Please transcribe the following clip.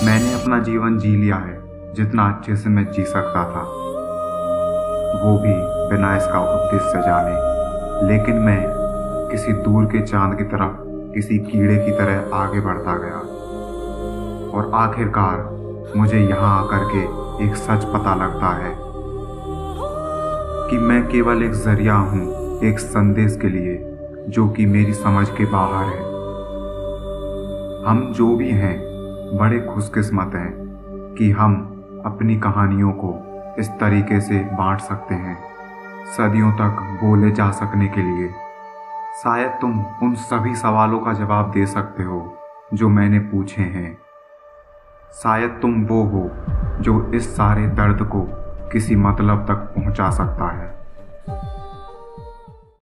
मैंने अपना जीवन जी लिया है जितना अच्छे से मैं जी सकता था, वो भी बिना इसका उद्देश्य जाने। लेकिन मैं किसी दूर के चांद की तरफ किसी कीड़े की तरह आगे बढ़ता गया और आखिरकार मुझे यहाँ आकर के एक सच पता लगता है कि मैं केवल एक जरिया हूँ एक संदेश के लिए जो कि मेरी समझ के बाहर है। हम जो भी हैं बड़े खुशकिस्मत हैं कि हम अपनी कहानियों को इस तरीके से बांट सकते हैं, सदियों तक बोले जा सकने के लिए। शायद तुम उन सभी सवालों का जवाब दे सकते हो जो मैंने पूछे हैं। शायद तुम वो हो जो इस सारे दर्द को किसी मतलब तक पहुंचा सकता है।